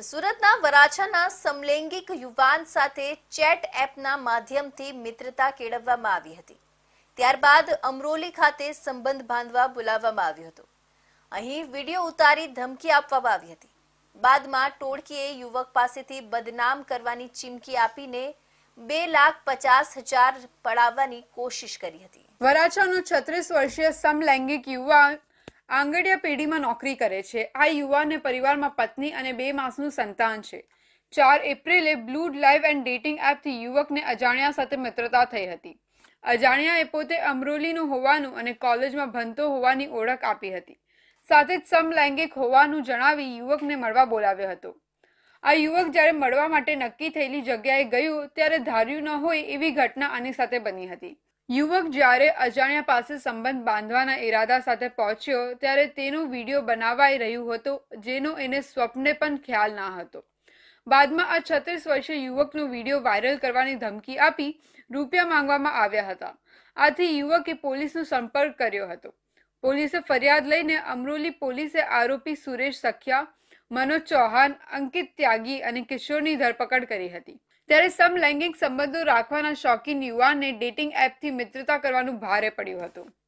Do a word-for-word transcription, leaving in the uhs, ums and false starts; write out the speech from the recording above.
સુરતના વરાછાના સમલૈંગિક યુવાન સાથે ચેટ એપના માધ્યમથી મિત્રતા કેળવવામાં આવી હતી। ત્યારબાદ અમરોલી ખાતે સંબંધ બાંધવા બોલાવવામાં આવ્યો હતો। અહીં વિડીયો ઉતારી ધમકી આપવામાં આવી હતી। બાદમાં ટોળકીએ યુવક પાસેથી બદનામ કરવાની ચીમકી આપીને બે લાખ પચાસ હજાર પડાવવાની કોશિશ કરી હતી। વરાછાનો છત્રીસ વર્ષીય સમલૈંગિક યુવાન આંગડિયા પેઢીમાં નોકરી કરે છે। આ યુવાનને પરિવારમાં પત્ની અને બે માસનું સંતાન છે। ચાર એપ્રિલે બ્લુ લાઇવ એન્ડ ડેટિંગ એપથી યુવકને અજાણ્યા સાથે મિત્રતા થઈ હતી। અજાણ્યાએ પોતે અમરોલીનું હોવાનું અને કોલેજમાં ભણતો હોવાની ઓળખ આપી હતી। સાથે જ સમલૈંગિક હોવાનું જણાવી યુવકને મળવા બોલાવ્યો હતો। આ યુવક જ્યારે મળવા માટે નક્કી થયેલી જગ્યાએ ગયું ત્યારે ધાર્યું ન હોય એવી ઘટના આની સાથે બની હતી। યુવક જ્યારે અજાણ્યા પાસે સંબંધ બાંધવાના ઈરાદા સાથે પહોંચ્યો ત્યારે તેનો વિડીયો બનાવાઈ રહ્યો હતો, જેનો એને સ્વપ્ને પણ ખ્યાલ ના હતો। બાદમાં આ છત્રીસ વર્ષીય યુવકનો વિડીયો વાયરલ કરવાની ધમકી આપી રૂપિયા માંગવામાં આવ્યા હતા। આથી યુવકે પોલીસનો સંપર્ક કર્યો હતો। પોલીસે ફરિયાદ લઈને અમરોલી પોલીસે આરોપી સુરેશ સખિયા, મનોજ ચૌહાણ, અંકિત ત્યાગી અને કિશોરની ધરપકડ કરી હતી। ત્યારે સમલૈંગિક સંબંધો રાખવાના શોખીન યુવાનને ડેટિંગ એપથી મિત્રતા કરવાનું ભારે પડ્યું હતું।